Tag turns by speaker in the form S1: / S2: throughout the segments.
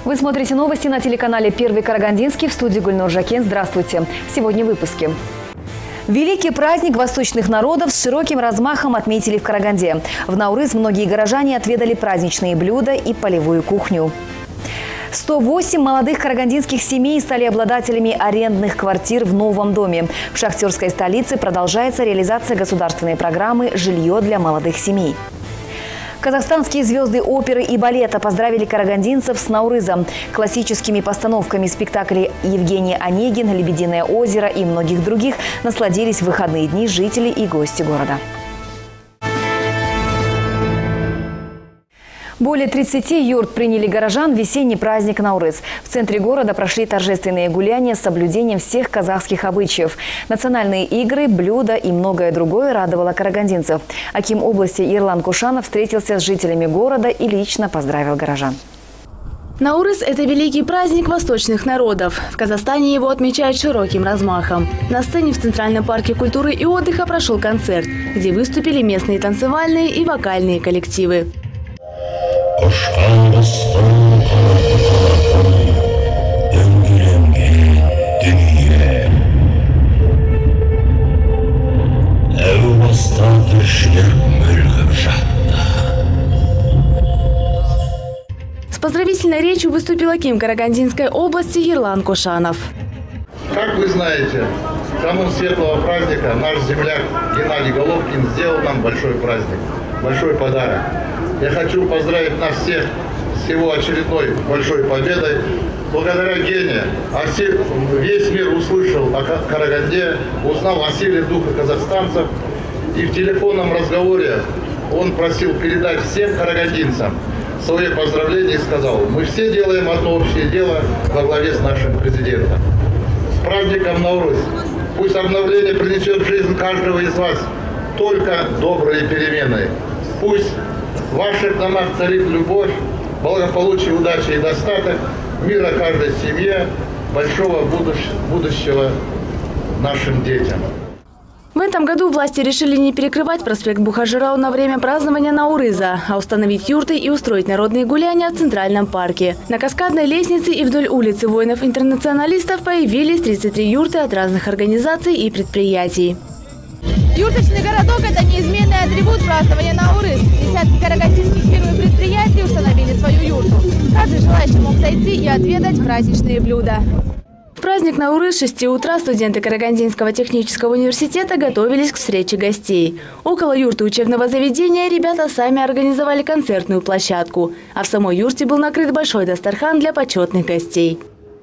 S1: Вы смотрите новости на телеканале «Первый Карагандинский», в студии Гульнур Жакен. Здравствуйте. Сегодня в выпуске. Великий праздник восточных народов с широким размахом отметили в Караганде. В Наурыз многие горожане отведали праздничные блюда и полевую кухню. 108 молодых карагандинских семей стали обладателями арендных квартир в новом доме. В шахтерской столице продолжается реализация государственной программы «Жилье для молодых семей». Казахстанские звезды оперы и балета поздравили карагандинцев с Наурызом. Классическими постановками спектаклей «Евгений Онегин», «Лебединое озеро» и многих других насладились в выходные дни жители и гости города. Более 30 юрт приняли горожан в весенний праздник Наурыз. В центре города прошли торжественные гуляния с соблюдением всех казахских обычаев. Национальные игры, блюда и многое другое радовало карагандинцев. Аким области Ерлан Кушанов встретился с жителями города и лично поздравил горожан.
S2: Наурыз – это великий праздник восточных народов. В Казахстане его отмечают широким размахом. На сцене в Центральном парке культуры и отдыха прошел концерт, где выступили местные танцевальные и вокальные коллективы. С поздравительной речью выступил аким Карагандинской области Ерлан Кушанов.
S3: Как вы знаете, в канун светлого праздника наш земляк Геннадий Головкин сделал нам большой праздник, большой подарок. Я хочу поздравить нас всех с его очередной большой победой. Благодаря Гене весь мир услышал о Караганде, узнал о силе духа казахстанцев. И в телефонном разговоре он просил передать всем карагандинцам свои поздравления и сказал: мы все делаем одно общее дело во главе с нашим президентом. С праздником Наурыз! Пусть обновление принесет в жизнь каждого из вас только добрые перемены. Пусть в ваших домах царит любовь, благополучие, удача и достаток, мира каждой семье, большого будущего нашим детям.
S2: В этом году власти решили не перекрывать проспект Бухаржырау на время празднования Наурыза, а установить юрты и устроить народные гуляния в Центральном парке. На Каскадной лестнице и вдоль улицы воинов-интернационалистов появились 33 юрты от разных организаций и предприятий.
S4: Юрточный городок – это неизменный атрибут празднования Наурыз. Десятки карагандинских фирм и предприятий установили свою юрту. Каждый желающий мог зайти и отведать праздничные блюда.
S2: В праздник Наурыз с 6 утра студенты Карагандинского технического университета готовились к встрече гостей. Около юрты учебного заведения ребята сами организовали концертную площадку. А в самой юрте был накрыт большой дастархан для почетных гостей.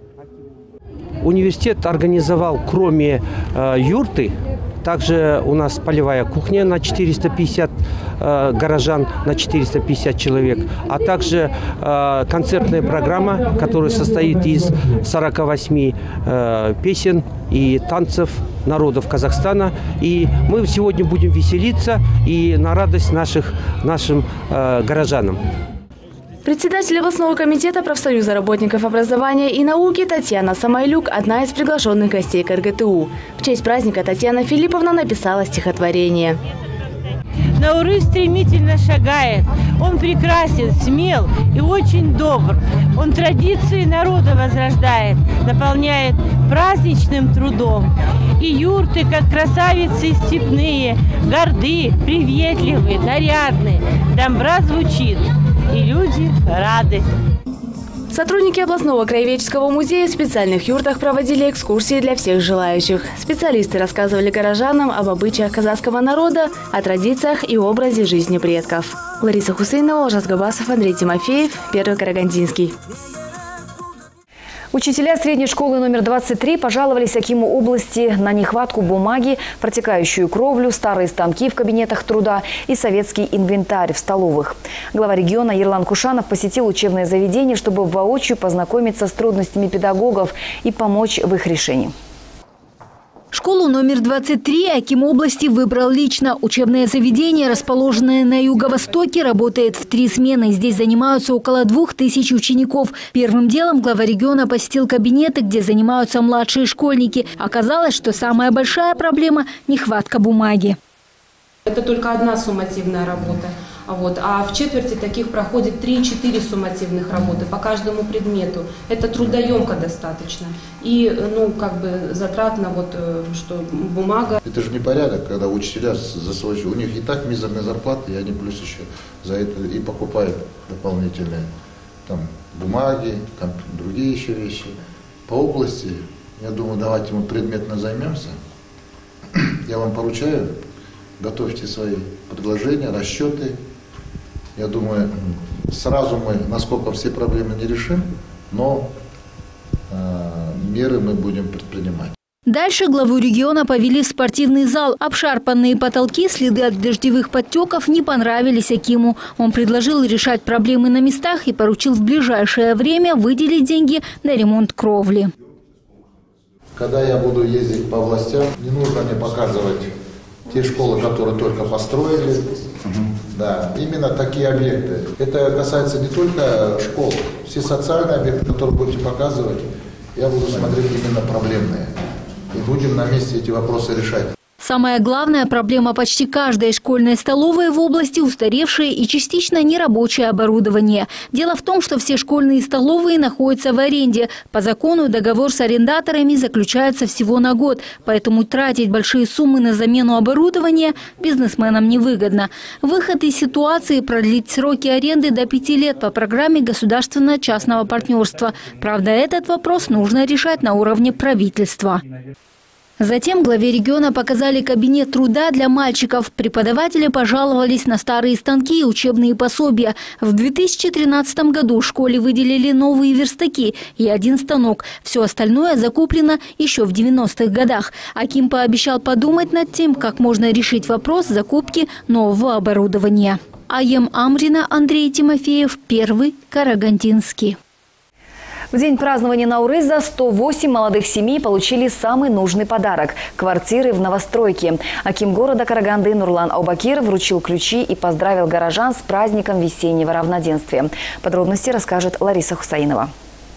S5: Университет организовал, кроме юрты, также у нас полевая кухня на 450 горожан, на 450 человек, а также концертная программа, которая состоит из 48 песен и танцев народов Казахстана. И мы сегодня будем веселиться и на радость нашим горожанам.
S2: Председатель областного комитета профсоюза работников образования и науки Татьяна Самойлюк – одна из приглашенных гостей КРГТУ. В честь праздника Татьяна Филипповна написала стихотворение.
S6: Наурыз стремительно шагает, он прекрасен, смел и очень добр. Он традиции народа возрождает, наполняет праздничным трудом. И юрты, как красавицы степные, горды, приветливые, нарядные. Домбра звучит, и люди рады.
S2: Сотрудники областного краеведческого музея в специальных юртах проводили экскурсии для всех желающих. Специалисты рассказывали горожанам об обычаях казахского народа, о традициях и образе жизни предков. Лариса Хусейнова, Ожас Габасов, Андрей Тимофеев, Первый Карагандинский.
S1: Учителя средней школы номер 23 пожаловались акиму области на нехватку бумаги, протекающую кровлю, старые станки в кабинетах труда и советский инвентарь в столовых. Глава региона Ерлан Кушанов посетил учебное заведение, чтобы воочию познакомиться с трудностями педагогов и помочь в их решении.
S7: Школу номер 23 аким области выбрал лично. Учебное заведение, расположенное на юго-востоке, работает в 3 смены. Здесь занимаются около 2000 учеников. Первым делом глава региона посетил кабинеты, где занимаются младшие школьники. Оказалось, что самая большая проблема – нехватка бумаги.
S8: Это только одна суммативная работа. А в четверти таких проходит 3-4 суммативных работы по каждому предмету. Это трудоемко достаточно. И, затратно, что бумага.
S3: Это же непорядок, когда учителя за свой счет, у них и так мизерные зарплаты, и они плюс еще за это и покупают дополнительные бумаги, другие еще вещи. По области, я думаю, давайте мы предметно займемся. Я вам поручаю, готовьте свои предложения, расчеты. Я думаю, сразу мы, насколько все проблемы не решим, но меры мы будем предпринимать.
S7: Дальше главу региона повели в спортивный зал. Обшарпанные потолки, следы от дождевых подтеков не понравились Акиму. Он предложил решать проблемы на местах и поручил в ближайшее время выделить деньги на ремонт кровли.
S3: Когда я буду ездить по властям, не нужно мне показывать те школы, которые только построили. Да, именно такие объекты. Это касается не только школ, все социальные объекты, которые будете показывать, я буду смотреть именно проблемные. И будем на месте эти вопросы решать.
S7: Самая главная проблема почти каждой школьной столовой в области – устаревшее и частично нерабочее оборудование. Дело в том, что все школьные столовые находятся в аренде. По закону договор с арендаторами заключается всего на год, поэтому тратить большие суммы на замену оборудования бизнесменам невыгодно. Выход из ситуации – продлить сроки аренды до 5 лет по программе государственно-частного партнерства. Правда, этот вопрос нужно решать на уровне правительства. Затем главе региона показали кабинет труда для мальчиков. Преподаватели пожаловались на старые станки и учебные пособия. В 2013 году в школе выделили новые верстаки и 1 станок. Все остальное закуплено еще в 90-х годах. Аким пообещал подумать над тем, как можно решить вопрос закупки нового оборудования. Аем Амрина, Андрей Тимофеев, Первый Карагандинский.
S1: В день празднования Наурыза 108 молодых семей получили самый нужный подарок – квартиры в новостройке. Аким города Караганды Нурлан Аубакир вручил ключи и поздравил горожан с праздником весеннего равноденствия. Подробности расскажет Лариса Хусаинова.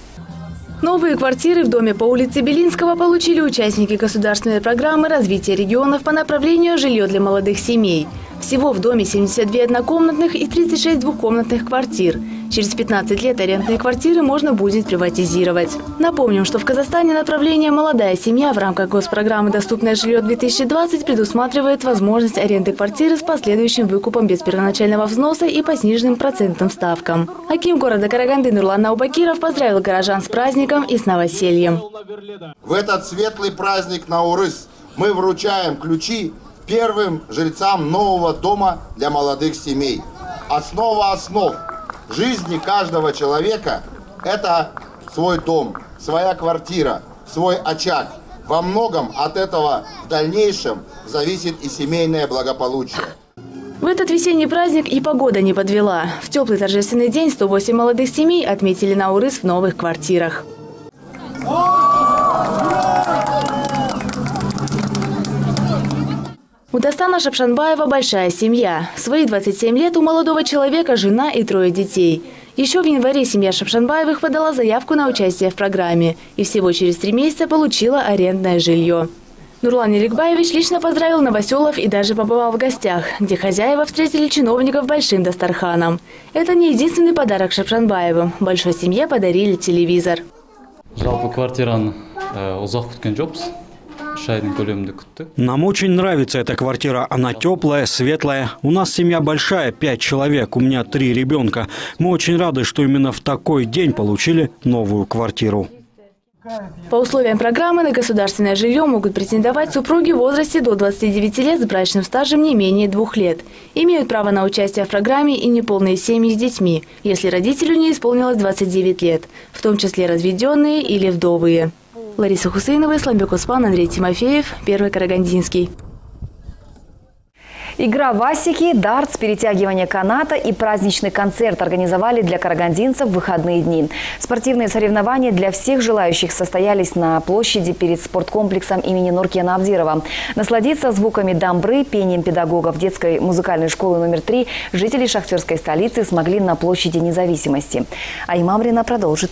S2: Новые квартиры в доме по улице Белинского получили участники государственной программы развития регионов по направлению «Жилье для молодых семей». Всего в доме 72 однокомнатных и 36 двухкомнатных квартир. Через 15 лет арендные квартиры можно будет приватизировать. Напомним, что в Казахстане направление «Молодая семья» в рамках госпрограммы «Доступное жилье-2020» предусматривает возможность аренды квартиры с последующим выкупом без первоначального взноса и по сниженным процентным ставкам. Аким города Караганды Нурлан Аубакиров поздравил горожан с праздником и с новосельем.
S9: В этот светлый праздник Наурыз мы вручаем ключи первым жильцам нового дома для молодых семей. Основа основ жизни каждого человека – это свой дом, своя квартира, свой очаг. Во многом от этого в дальнейшем зависит и семейное благополучие.
S2: В этот весенний праздник и погода не подвела. В теплый торжественный день 108 молодых семей отметили Наурыз в новых квартирах. У Дастана Шапшанбаева большая семья. В свои 27 лет у молодого человека жена и 3 детей. Еще в январе семья Шапшанбаевых подала заявку на участие в программе и всего через 3 месяца получила арендное жилье. Нурлан Ирикбаевич лично поздравил новоселов и даже побывал в гостях, где хозяева встретили чиновников большим дастарханом. Это не единственный подарок Шапшанбаевым. Большой семье подарили телевизор.
S10: Нам очень нравится эта квартира. Она теплая, светлая. У нас семья большая, 5 человек. У меня 3 ребенка. Мы очень рады, что именно в такой день получили новую квартиру.
S2: По условиям программы на государственное жилье могут претендовать супруги в возрасте до 29 лет с брачным стажем не менее 2 лет. Имеют право на участие в программе и неполные семьи с детьми, если родителю не исполнилось 29 лет, в том числе разведенные или вдовые. Лариса Хусаинова, Исламбек Успан, Андрей Тимофеев, Первый Карагандинский.
S1: Игра в асики, дартс, перетягивание каната и праздничный концерт организовали для карагандинцев в выходные дни. Спортивные соревнования для всех желающих состоялись на площади перед спорткомплексом имени Нуркена Абдирова. Насладиться звуками дамбры, пением педагогов детской музыкальной школы номер 3 жители шахтерской столицы смогли на площади Независимости. Аем Амрина продолжит.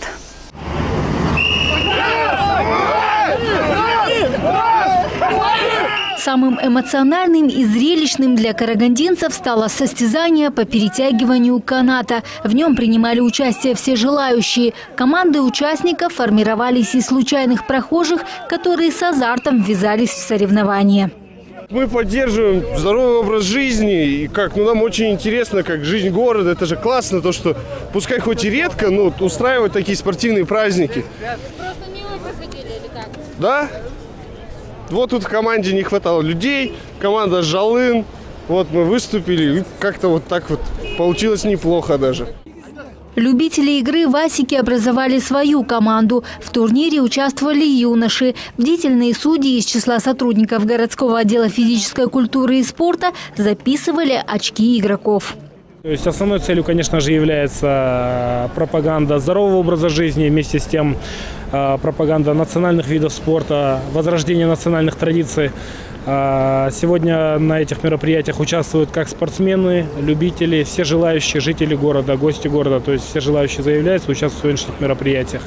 S7: Самым эмоциональным и зрелищным для карагандинцев стало состязание по перетягиванию каната. В нем принимали участие все желающие. Команды участников формировались из случайных прохожих, которые с азартом ввязались в соревнования.
S11: Мы поддерживаем здоровый образ жизни. И нам очень интересно, как жизнь города. Это же классно, то, что пускай хоть и редко, но устраивают такие спортивные праздники.
S4: Просто мило выходили или как?
S11: Да. Вот тут в команде не хватало людей. Команда Жалын. Вот мы выступили. И как-то вот так вот получилось неплохо даже.
S7: Любители игры васики образовали свою команду. В турнире участвовали юноши. Бдительные судьи из числа сотрудников городского отдела физической культуры и спорта записывали очки игроков.
S12: То есть основной целью, конечно же, является пропаганда здорового образа жизни, вместе с тем пропаганда национальных видов спорта, возрождение национальных традиций. Сегодня на этих мероприятиях участвуют как спортсмены, любители, все желающие, жители города, гости города. То есть все желающие заявляются, участвуют в сегодняшних мероприятиях.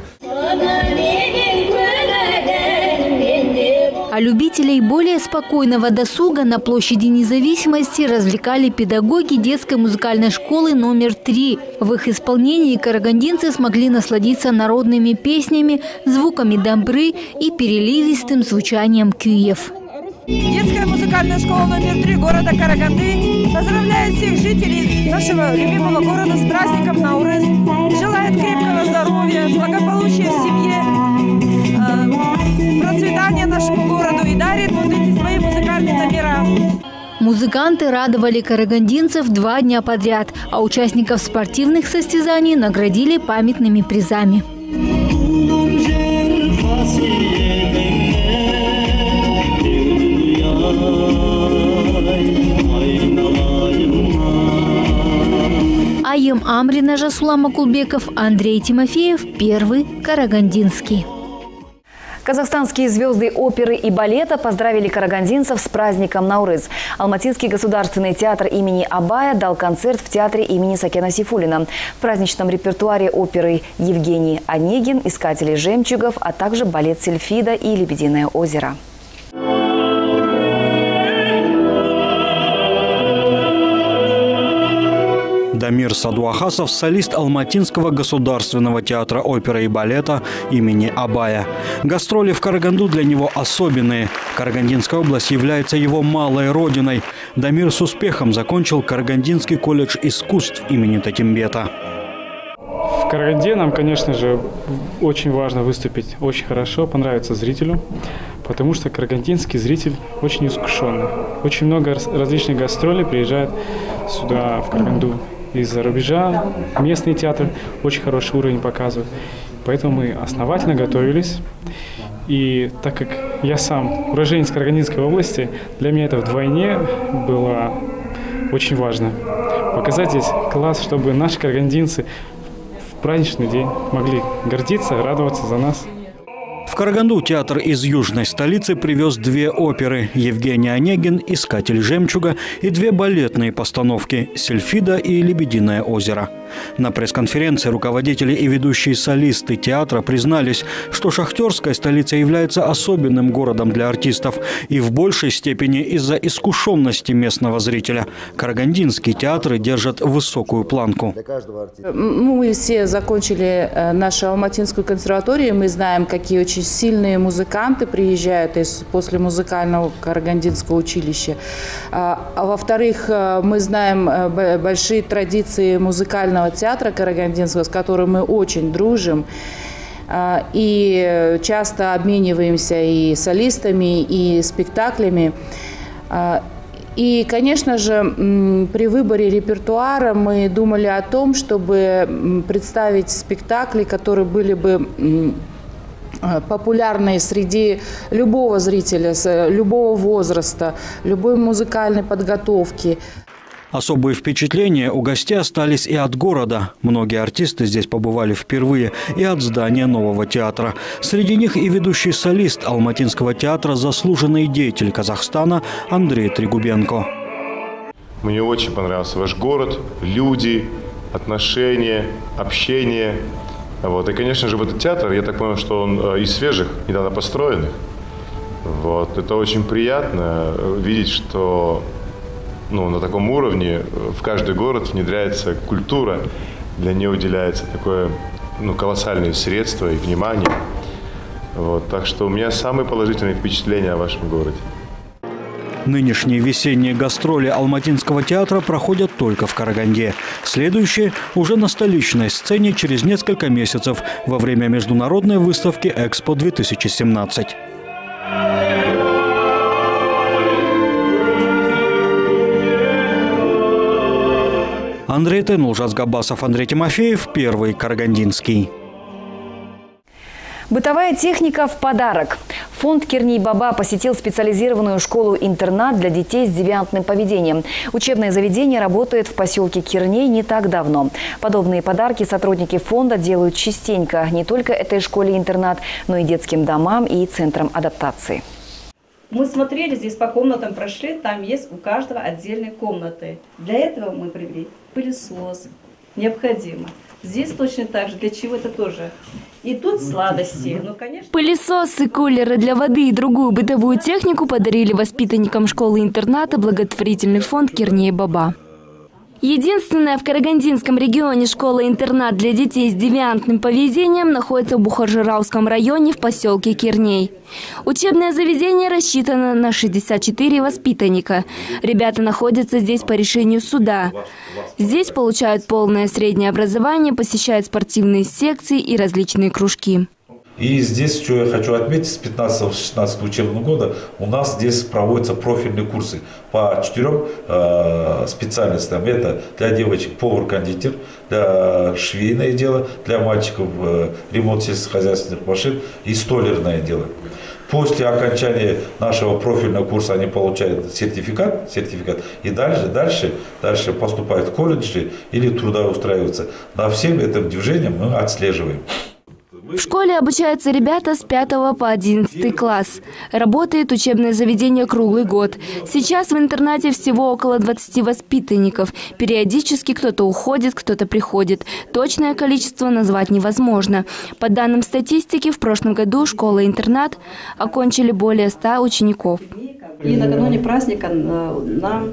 S7: А любителей более спокойного досуга на площади Независимости развлекали педагоги детской музыкальной школы номер 3. В их исполнении карагандинцы смогли насладиться народными песнями, звуками домбры и переливистым звучанием кюев.
S13: Детская музыкальная школа номер 3 города Караганды поздравляет всех жителей нашего любимого города с праздником Наурыз. Желает крепкого здоровья, благополучия в семье, процветания нашему городу и дарит вот эти свои музыкальные номера.
S7: Музыканты радовали карагандинцев 2 дня подряд, а участников спортивных состязаний наградили памятными призами. Аем Амрина, Жасулам Акулбеков, Андрей Тимофеев, Первый Карагандинский.
S1: Казахстанские звезды оперы и балета поздравили карагандинцев с праздником Наурыз. Алматинский государственный театр имени Абая дал концерт в театре имени Сакена Сейфуллина. В праздничном репертуаре оперы Евгений Онегин, «Искатели жемчугов», а также балет «Сильфида» и «Лебединое озеро».
S10: Дамир Садуахасов – солист Алматинского государственного театра оперы и балета имени Абая. Гастроли в Караганду для него особенные. Карагандинская область является его малой родиной. Дамир с успехом закончил Карагандинский колледж искусств имени Татимбета.
S12: В Караганде нам, конечно же, очень важно выступить очень хорошо, понравиться зрителю, потому что карагандинский зритель очень искушенный. Очень много различных гастролей приезжает сюда, в Караганду, из-за рубежа. Местный театр очень хороший уровень показывает. Поэтому мы основательно готовились. И так как я сам уроженец Карагандинской области, для меня это вдвойне было очень важно. Показать здесь класс, чтобы наши карагандинцы в праздничный день могли гордиться, радоваться за нас.
S10: В Караганду театр из южной столицы привез 2 оперы «Евгений Онегин», «Искатель жемчуга» и 2 балетные постановки «Сильфида» и «Лебединое озеро». На пресс-конференции руководители и ведущие солисты театра признались, что шахтерская столица является особенным городом для артистов и в большей степени из-за искушенности местного зрителя. Карагандинские театры держат высокую планку.
S14: Мы все закончили нашу Алматинскую консерваторию, мы знаем, какие очень сильные музыканты приезжают после музыкального Карагандинского училища. А во-вторых, мы знаем большие традиции музыкального театра карагандинского, с которым мы очень дружим. И часто обмениваемся и солистами, и спектаклями. И, конечно же, при выборе репертуара мы думали о том, чтобы представить спектакли, которые были бы популярные среди любого зрителя, любого возраста, любой музыкальной подготовки.
S10: Особые впечатления у гостей остались и от города. Многие артисты здесь побывали впервые, и от здания нового театра. Среди них и ведущий солист Алматинского театра, заслуженный деятель Казахстана Андрей Тригубенко.
S15: Мне очень понравился ваш город, люди, отношения, общение. И, конечно же, в этот театр, я так понял, что он из свежих, недавно построенных. Вот. Это очень приятно видеть, что на таком уровне в каждый город внедряется культура, для нее уделяется такое колоссальные средства и внимание. Вот. Так что у меня самые положительные впечатления о вашем городе.
S10: Нынешние весенние гастроли Алматинского театра проходят только в Караганде. Следующие уже на столичной сцене через несколько месяцев во время международной выставки «Экспо-2017». Андрей Тен, Ужас Габасов, Андрей Тимофеев, Первый Карагандинский.
S1: Бытовая техника в подарок. Фонд «Кирней-Баба» посетил специализированную школу-интернат для детей с девиантным поведением. Учебное заведение работает в поселке Кирней не так давно. Подобные подарки сотрудники фонда делают частенько не только этой школе-интернат, но и детским домам и центрам адаптации.
S16: Мы смотрели, здесь по комнатам прошли, там есть у каждого отдельные комнаты. Для этого мы привели пылесос, необходимо. Здесь точно так же, для чего это тоже. И тут сладости, конечно.
S2: Пылесосы, кулеры для воды и другую бытовую технику подарили воспитанникам школы-интерната благотворительный фонд «Кирней-Баба». Единственная в Карагандинском регионе школа-интернат для детей с девиантным поведением находится в Бухаржырауском районе в поселке Кирней. Учебное заведение рассчитано на 64 воспитанника. Ребята находятся здесь по решению суда. Здесь получают полное среднее образование, посещают спортивные секции и различные кружки.
S17: И здесь, что я хочу отметить, с 15-16 учебного года у нас здесь проводятся профильные курсы по 4 специальностям. Это для девочек повар-кондитер, для швейное дело, для мальчиков ремонт сельскохозяйственных машин и столярное дело. После окончания нашего профильного курса они получают сертификат и дальше поступают в колледжи или трудоустраиваются. На всем этом движением мы отслеживаем.
S2: В школе обучаются ребята с 5 по 11 класс. Работает учебное заведение круглый год. Сейчас в интернате всего около 20 воспитанников. Периодически кто-то уходит, кто-то приходит. Точное количество назвать невозможно. По данным статистики, в прошлом году школа-интернат окончили более 100 учеников.
S16: И накануне праздника мы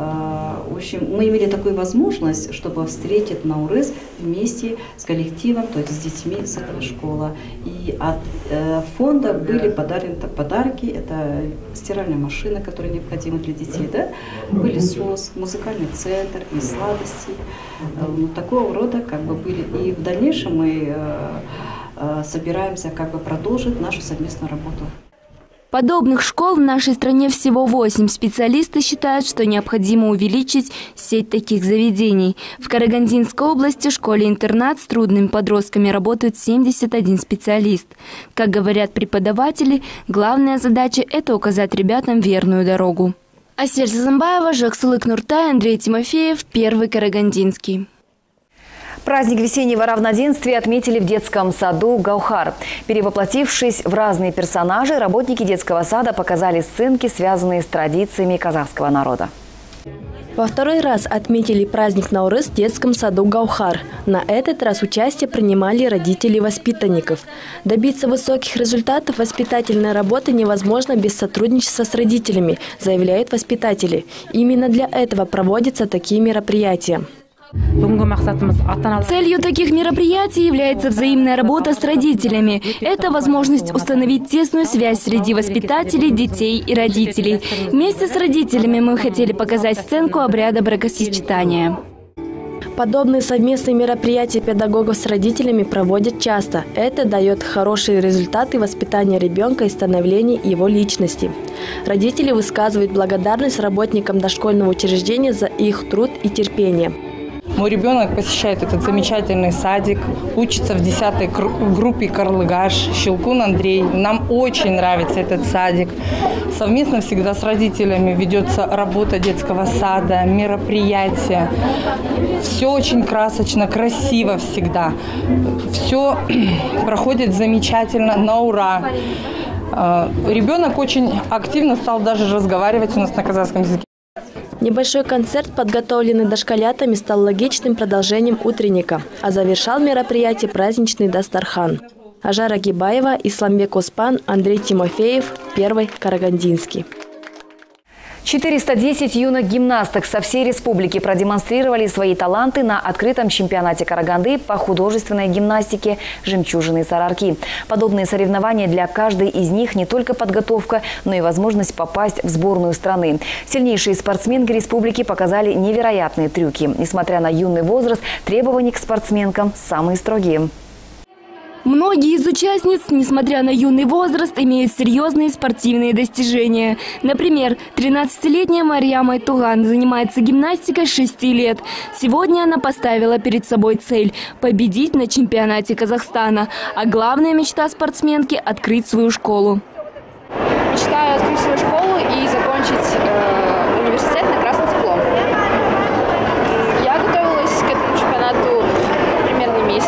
S16: имели такую возможность, чтобы встретить Наурыз вместе с коллективом, то есть с детьми с этого школы. И от фонда были подарены подарки. Это стиральная машина, которая необходима для детей, да? Пылесос, музыкальный центр и сладости. Такого рода были. И в дальнейшем мы собираемся продолжить нашу совместную работу.
S2: Подобных школ в нашей стране всего 8. Специалисты считают, что необходимо увеличить сеть таких заведений. В Карагандинской области в школе-интернат с трудными подростками работают 71 специалист. Как говорят преподаватели, главная задача – это указать ребятам верную дорогу. Асель Сазамбаева, Жаксылык Нуртай, Андрей Тимофеев, Первый Карагандинский.
S1: Праздник весеннего равноденствия отметили в детском саду «Гаухар». Перевоплотившись в разные персонажи, работники детского сада показали сценки, связанные с традициями казахского народа.
S18: Во второй раз отметили праздник Наурыз в детском саду «Гаухар». На этот раз участие принимали родители воспитанников. Добиться высоких результатов воспитательной работы невозможно без сотрудничества с родителями, заявляют воспитатели. Именно для этого проводятся такие мероприятия.
S2: Целью таких мероприятий является взаимная работа с родителями. Это возможность установить тесную связь среди воспитателей, детей и родителей. Вместе с родителями мы хотели показать сценку обряда бракосочетания.
S18: Подобные совместные мероприятия педагогов с родителями проводят часто. Это дает хорошие результаты воспитания ребенка и становления его личности. Родители высказывают благодарность работникам дошкольного учреждения за их труд и терпение.
S19: Мой ребенок посещает этот замечательный садик, учится в 10-й группе Карлыгаш, Щелкун Андрей. Нам очень нравится этот садик. Совместно всегда с родителями ведется работа детского сада, мероприятия. Все очень красочно, красиво всегда. Все проходит замечательно, на ура. Ребенок очень активно стал даже разговаривать у нас на казахском языке.
S18: Небольшой концерт, подготовленный дошколятами, стал логичным продолжением утренника, а завершал мероприятие праздничный дастархан. Ажара Гибаева, Исламбек Оспан, Андрей Тимофеев, Первый Карагандинский.
S1: 410 юных гимнасток со всей республики продемонстрировали свои таланты на открытом чемпионате Караганды по художественной гимнастике «Жемчужины Сараарки». Подобные соревнования для каждой из них не только подготовка, но и возможность попасть в сборную страны. Сильнейшие спортсменки республики показали невероятные трюки. Несмотря на юный возраст, требования к спортсменкам самые строгие.
S20: Многие из участниц, несмотря на юный возраст, имеют серьезные спортивные достижения. Например, 13-летняя Мариам Айтуган занимается гимнастикой с 6 лет. Сегодня она поставила перед собой цель – победить на чемпионате Казахстана. А главная мечта спортсменки – открыть свою школу.
S21: Мечтаю открыть свою школу и закончить университет на красный диплом. Я готовилась к этому чемпионату примерно месяц.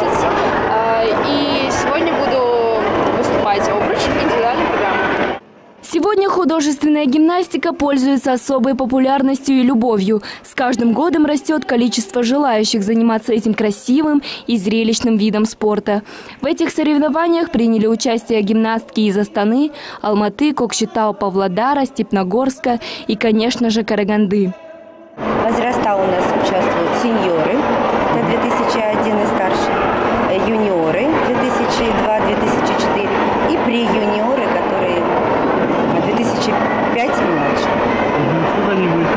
S21: И сегодня буду выступать обруч индивидуальной программы.
S20: Сегодня художественная гимнастика пользуется особой популярностью и любовью. С каждым годом растет количество желающих заниматься этим красивым и зрелищным видом спорта. В этих соревнованиях приняли участие гимнастки из Астаны, Алматы, Кокшетау, Павлодара, Степногорска и, конечно же, Караганды.
S22: Возраста у нас участвуют сеньоры, это 2001 и старше, юниоры 2002-2004 и pre-юниоры, которые 2005 и младше.
S23: Сколько они будут?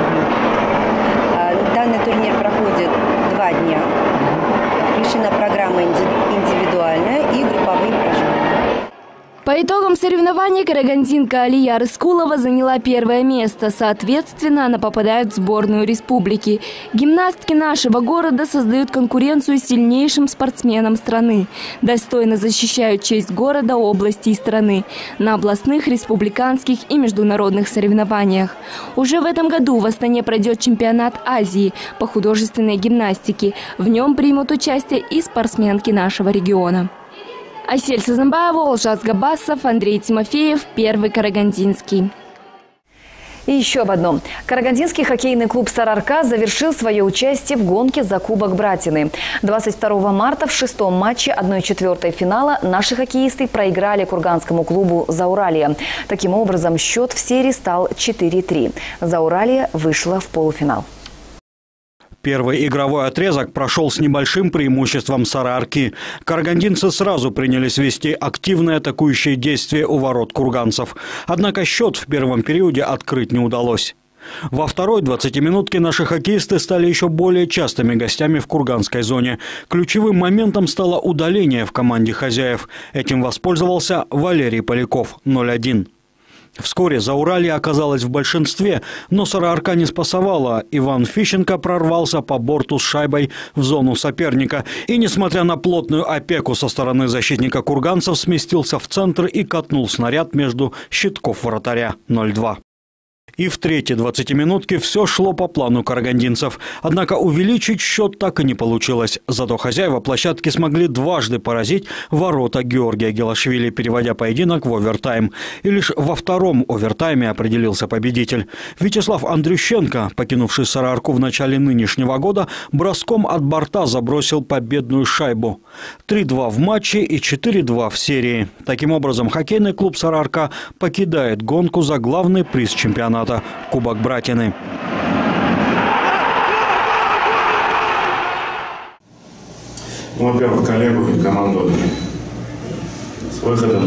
S22: Данный турнир проходит 2 дня. Включена программа индивидуальная и групповые упражнения.
S20: По итогам соревнований карагандинка Алия Рыскулова заняла 1 место. Соответственно, она попадает в сборную республики. Гимнастки нашего города создают конкуренцию сильнейшим спортсменам страны. Достойно защищают честь города, области и страны на областных, республиканских и международных соревнованиях. Уже в этом году в Астане пройдет чемпионат Азии по художественной гимнастике. В нем примут участие и спортсменки нашего региона. Асель Сазымбаева, Олжас Габасов, Андрей Тимофеев, Первый Карагандинский.
S1: И еще об одном. Карагандинский хоккейный клуб «Сараарка» завершил свое участие в гонке за Кубок Братины. 22 марта в 6-м матче 1/4 финала наши хоккеисты проиграли курганскому клубу «Зауралье». Таким образом, счет в серии стал 4-3. «Зауралье» вышло в полуфинал.
S10: Первый игровой отрезок прошел с небольшим преимуществом Сараарки. Карагандинцы сразу принялись вести активные атакующие действия у ворот курганцев. Однако счет в первом периоде открыть не удалось. Во второй 20-минутке наши хоккеисты стали еще более частыми гостями в курганской зоне. Ключевым моментом стало удаление в команде хозяев. Этим воспользовался Валерий Поляков, 0-1. Вскоре Зауралье оказалось в большинстве, но Сараарка не спасовала. Иван Фищенко прорвался по борту с шайбой в зону соперника. И, несмотря на плотную опеку со стороны защитника курганцев, сместился в центр и катнул снаряд между щитков вратаря 0-2. И в третьей 20-минутке все шло по плану карагандинцев. Однако увеличить счет так и не получилось. Зато хозяева площадки смогли дважды поразить ворота Георгия Гелашвили, переводя поединок в овертайм. И лишь во втором овертайме определился победитель. Вячеслав Андрющенко, покинувший Сараарку в начале нынешнего года, броском от борта забросил победную шайбу. 3-2 в матче и 4-2 в серии. Таким образом, хоккейный клуб «Сараарка» покидает гонку за главный приз чемпионата – Кубок Братины.
S24: Ну, во-первых, коллегу и команду с выходом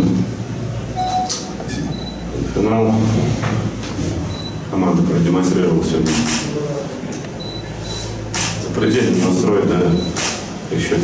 S24: в финал. Команда продемонстрировала сегодня запредельный настрой, да, еще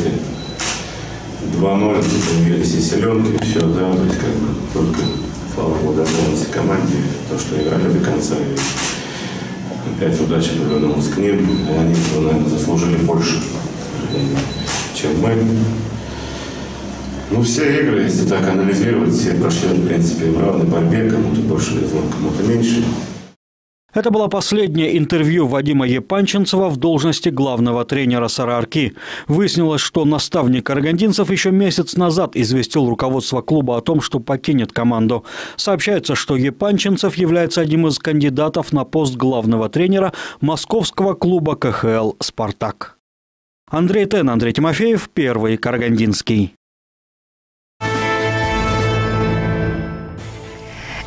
S24: 2-0, появились и селенки, все, да, то есть как бы только слава благодарности команде, то, что играли до конца, и опять удача повернулась к ним, и они, наверное, заслужили больше, чем мы. Ну, все игры, если так анализировать, все прошли, в принципе, в равной борьбе, кому-то больше везло, кому-то меньше.
S10: Это было последнее интервью Вадима Епанчинцева в должности главного тренера Сараарки. Выяснилось, что наставник карагандинцев еще месяц назад известил руководство клуба о том, что покинет команду. Сообщается, что Епанчинцев является одним из кандидатов на пост главного тренера московского клуба КХЛ «Спартак». Андрей Тен, Андрей Тимофеев, Первый Карагандинский.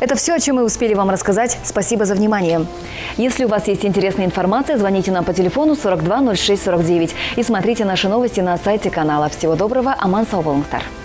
S1: Это все, о чем мы успели вам рассказать. Спасибо за внимание. Если у вас есть интересная информация, звоните нам по телефону 42 06 49 и смотрите наши новости на сайте канала. Всего доброго. Аман сау болыңыздар.